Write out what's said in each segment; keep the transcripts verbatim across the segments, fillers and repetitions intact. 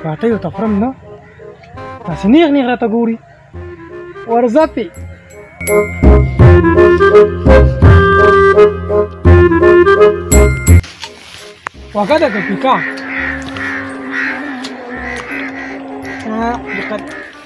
پاټۍ ورته خورم نه داسې نیغ نیغ راته ګوري ورځه پې وګه ده که پیکا دقت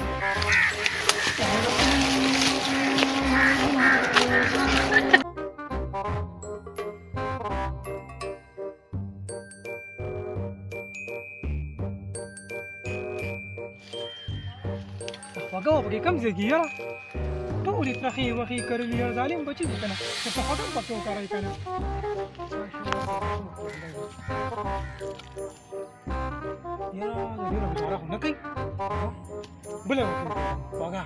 وګه وه پکې کم ځای کي یاره ټولې ترخې وخې کرلي یاره ظالم بچي دي که نه ورته خوږه هم پکې وکاروئ که نه یاره ډېره ګزاره خو نه کوي بله وکړي وګه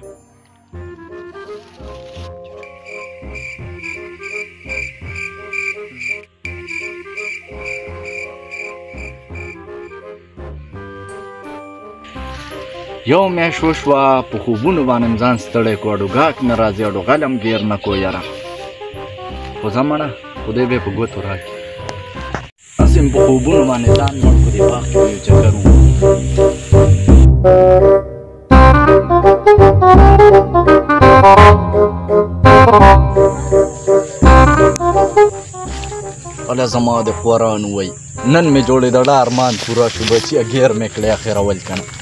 یو میاشت وشوه په خوبونو باندې م ځان ستړی کړو اډوګاک نه راځي اډوغل هم ګیر نه کو یاره خو ځه مړه خدای به یې په ګوتو راکړي هسې م په خوبونو باندې ځان مړ کړو دې باغ کې یو چکر اله زما د خوارانو وی نن مې جوړېدله ارمان پوره شو بچیه ګیر مې کړی اخرول که نه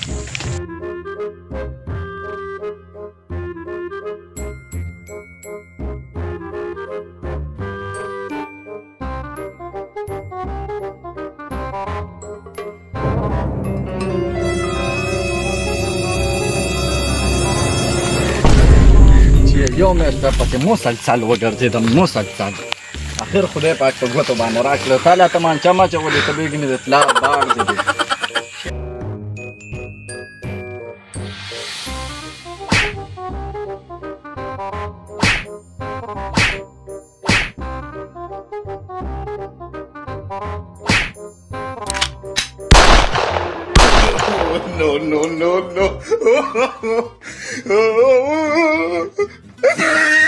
یو میاشت پسې مسلسل وګرځېدم مسلسل اخر خدای پاک په ګوتو باندې راکړه تا لا تمانچه مه اچولې ته بېګ مې د پلار باغ دې دی No, no, no, no.